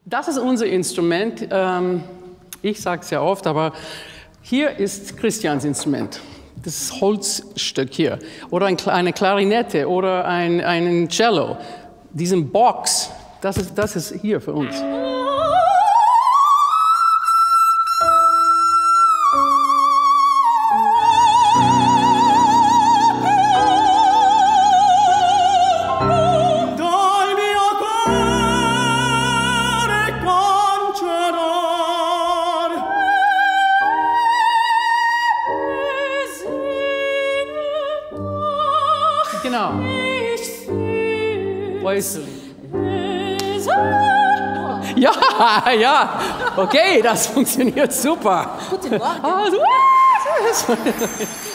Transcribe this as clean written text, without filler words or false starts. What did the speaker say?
Das ist unser Instrument. Ich sage es ja oft, aber hier ist Christians Instrument. Das Holzstück hier. Oder eine Klarinette oder ein Cello. Diesen Box, das ist hier für uns. Genau. Weißt du? Ja, ja. Okay, das funktioniert super. Guten Morgen. Ah,